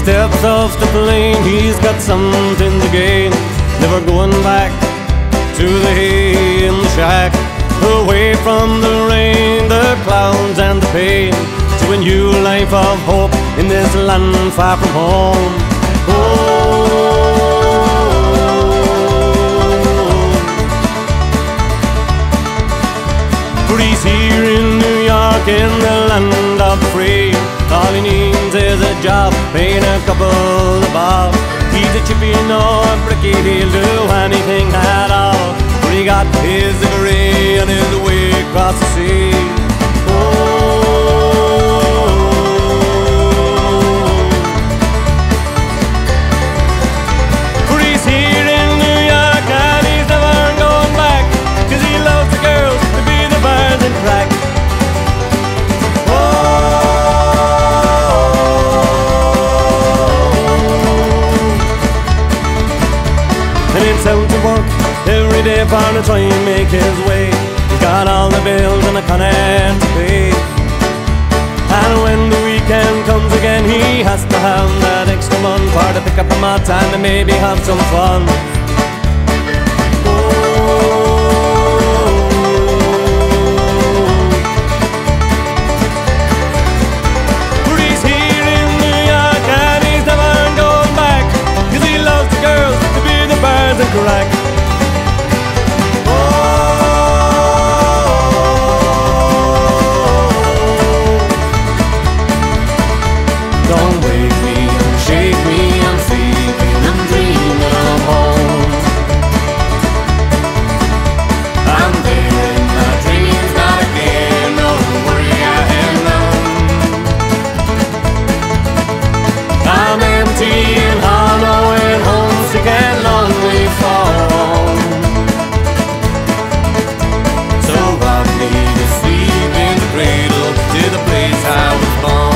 steps off the plane, he's got something to gain. Never going back to the hay in the shack, away from the rain, the clouds and the pain, to a new life of hope in this land far from home. For he's here in New York, in the land of the free. All he needs is a job, paying a couple of bob. He's a chippy, no a bricky, he'll do anything at all. For he got his degree and his way across the sea. For he's here in New York and he's never going back, 'cause he loves the girls to be the bars and crack. And it's out to work every day for to try and make his way. He's got all the bills and the connect to pay. And when the weekend comes again, he has to have that extra money for to pick up a mat and maybe have some fun. For he's here in New York and he's never going back, 'cause he loves the girls to be the bars and crack. Don't wake me and shake me, I'm sleeping, I'm dreaming of home. I'm there in my dreams, not again, no worry I am alone. I'm empty and hollow and homesick and lonely for home. So rock me to sleep in the cradle, to the place I was born.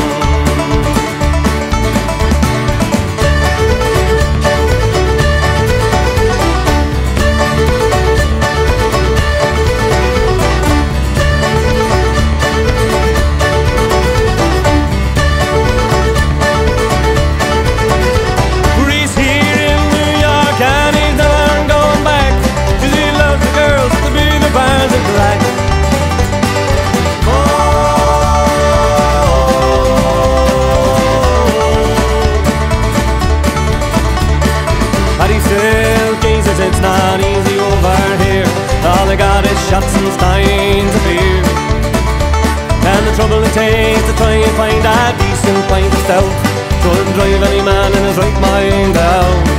It's not easy over here. All they got is shots and steins of beer, and the trouble it takes to try and find a decent pint of stout, so it'll drive any man in his right mind out.